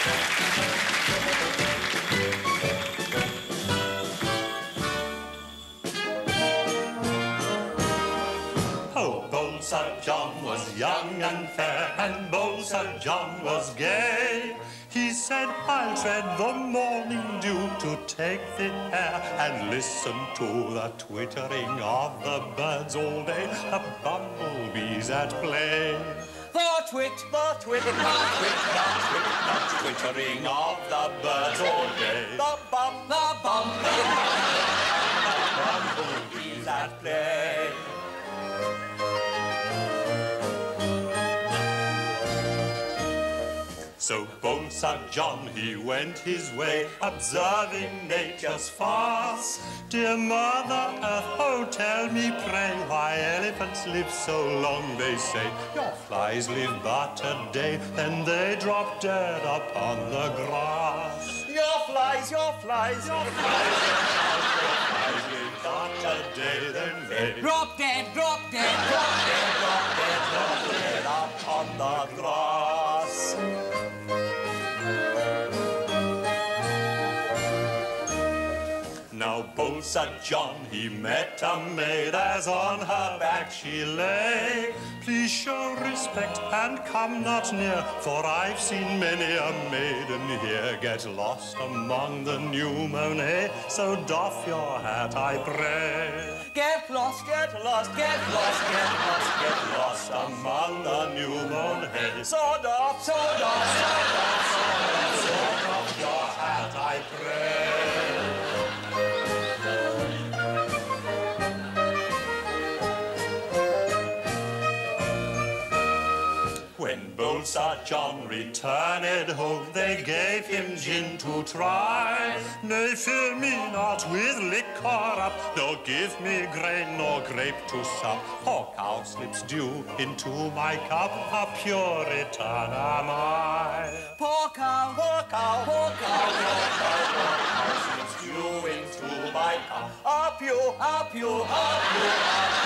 Oh, Bold Sir John was young and fair, and Bold Sir John was gay. He said, I'll tread the morning dew to take the air and listen to the twittering of the birds all day, the bumblebees at play. The twittering Of the birds all day, the bumblebees at play. So Bold Sir John, he went his way, observing nature's farce. Dear Mother Earth, oh tell me pray, why elephants live so long, they say. Your flies live but a day, then they drop dead upon the grass. Your flies live but a day, then they drop dead upon the grass. Now Bold Sir John, he met a maid, as on her back she lay. Please show respect and come not near, for I've seen many a maiden here get lost among the new mown hay. So doff your hat, I pray. Get lost Among the new mown hay. Sawed off your hat, I pray. When Bold Sir John returned home, they gave him gin to try. Nay, fill me not with liquor up, nor give me grain nor grape to sup. Poor cowslips dew into my cup, a Puritan am I. Poor cow, Cowslips dew into my cup, up you.